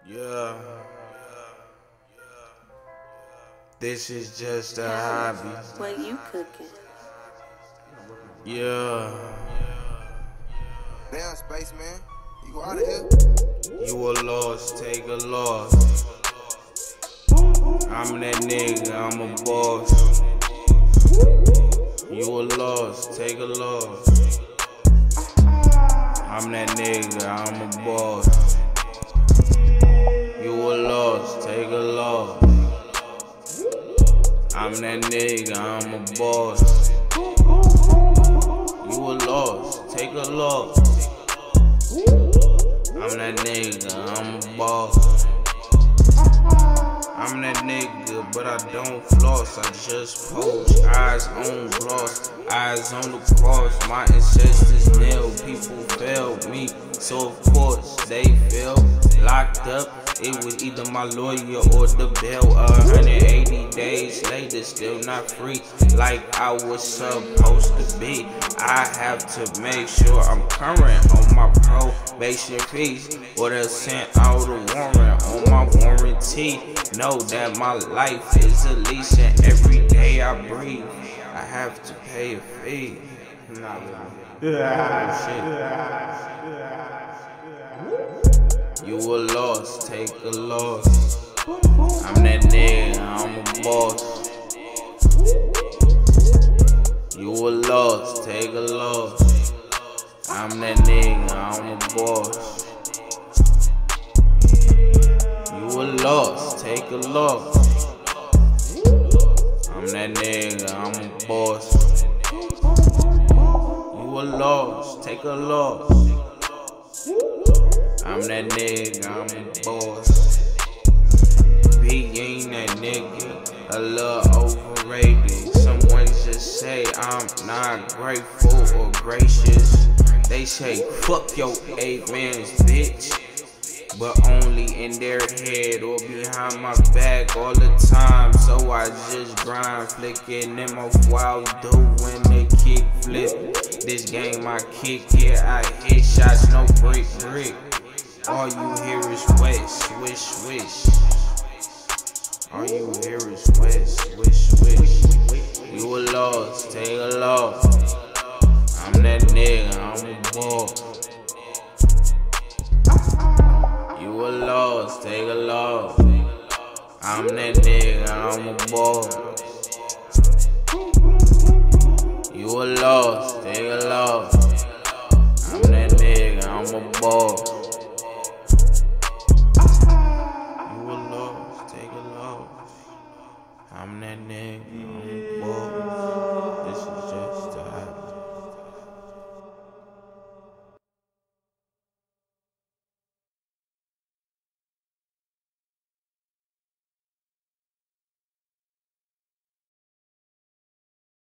Yeah. This is just a hobby. What you cooking? Yeah. Damn, Spaceman, you out of here? You a loss, take a loss. I'm that nigga, I'm a boss. You a loss, take a loss. I'm that nigga, I'm a boss. You a loss, take a loss. I'm that nigga, I'm a boss. You a loss, take a loss. I'm that nigga, I'm a boss. I'm that nigga, but I don't floss, I just post. Eyes on gloss, eyes on the cross. My ancestors nailed, people failed me, so of course they feel locked up. It was either my lawyer or the bail. 180 days later, still not free like I was supposed to be. I have to make sure I'm current on my probation fees, or they'll send out a warrant on my warranty. Know that my life is a lease, and every day I breathe, I have to pay a fee. You a loss, take a loss. I'm that nigga, I'm a boss. You a loss, take a loss. I'm that nigga, I'm a boss. You a loss, take a loss. I'm that nigga, I'm a boss. You a loss, take a loss. I'm that nigga, I'm a boss. B ain't that nigga, a little overrated. Someone just say I'm not grateful or gracious. They say fuck your A-man's bitch, but only in their head or behind my back all the time. So I just grind, flicking them off while doing the kick flip. This game I kick it, I hit shots, no brick. All you hear is wet, swish, swish. All you hear is wet, swish, swish. You a loss, take a loss. I'm that nigga, I'm a boss. You a loss, take a loss. I'm that nigga, I'm a boss. You a loss, take a loss. I'm that nigga, I'm a boss. You a loss, take a loss. I'm that nigga.